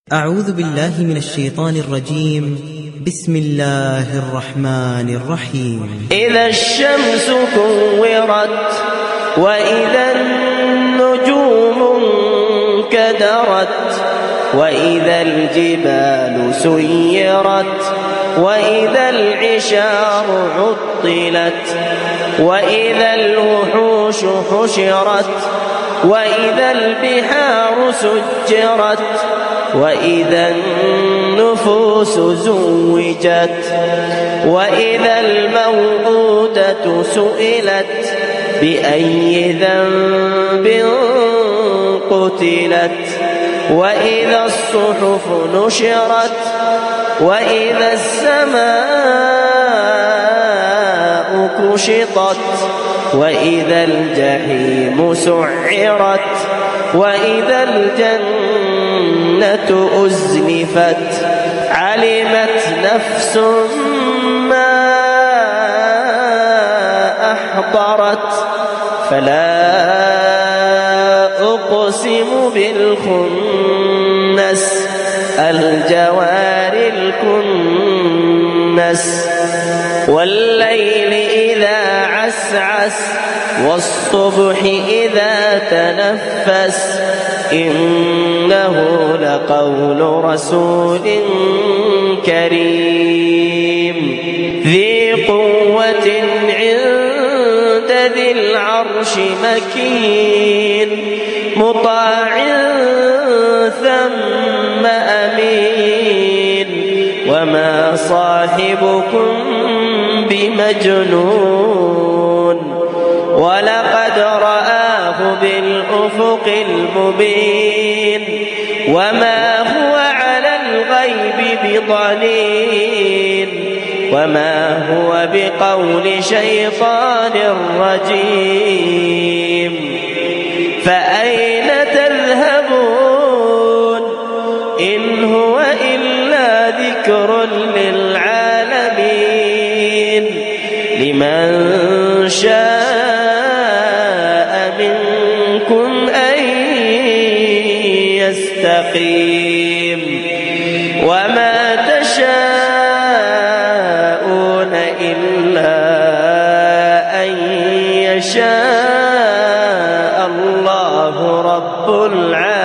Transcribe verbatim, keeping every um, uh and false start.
أعوذ بالله من الشيطان الرجيم. بسم الله الرحمن الرحيم. إذا الشمس كورت وإذا النجوم انكدرت وإذا الجبال سيرت وإذا العشار عطلت وإذا الوحوش حشرت وإذا البحار سجرت وإذا النفوس زوجت وإذا الموءودة سئلت بأي ذنب قتلت وإذا الصحف نشرت وإذا السماء كشطت وإذا الجحيم سعرت وإذا الجنة أزلفت علمت نفس ما أحضرت فلا أقسم بالخنس الجوار الكنس والليل إذا عسعس والصبح إذا تنفس إنه لقول رسول كريم ذي قوة عند ذي العرش مكين مطاع ثم أمين وما صاحبكم بمجنون ولقد رآه بالأفق المبين وما هو على الغيب بضنين وما هو بقول شيطان رجيم فأين تذهبون إن هو إلا ذكر للعالمين لمن شاء منكم أن يستقيم وما تشاءون إلا أن يشاء الله رب العالمين.